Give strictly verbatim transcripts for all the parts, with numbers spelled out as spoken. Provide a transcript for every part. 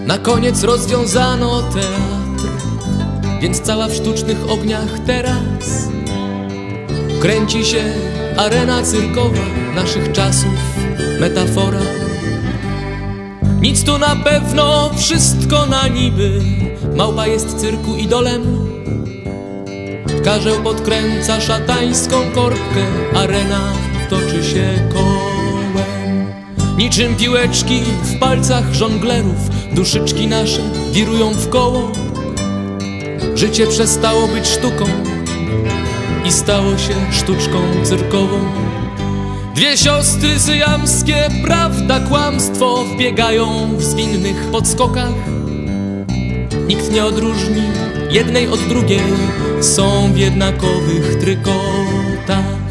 Na koniec rozwiązano teatr, więc cała w sztucznych ogniach teraz kręci się arena cyrkowa naszych czasów, metafora. Nic tu na pewno, wszystko na niby. Małpa jest cyrku idolem, karzeł podkręca szatańską korbkę, arena toczy się kołem. Niczym piłeczki w palcach żonglerów, duszyczki nasze wirują w koło. Życie przestało być sztuką i stało się sztuczką cyrkową. Dwie siostry syjamskie, prawda, kłamstwo, wbiegają w zwinnych podskokach. Nikt nie odróżni jednej od drugiej, są w jednakowych trykotach.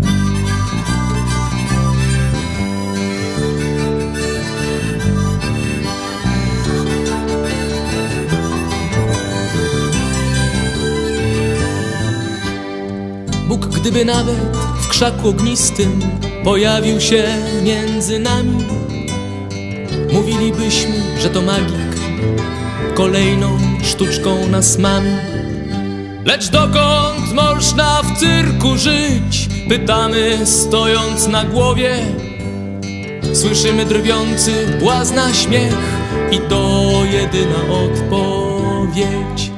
Bóg, gdyby nawet w krzaku ognistym pojawił się między nami, mówilibyśmy, że to magik kolejną sztuczką nas mami. Lecz dokąd można w cyrku żyć? Pytamy, stojąc na głowie. Słyszymy drwiący błazna śmiech i to jedyna odpowiedź.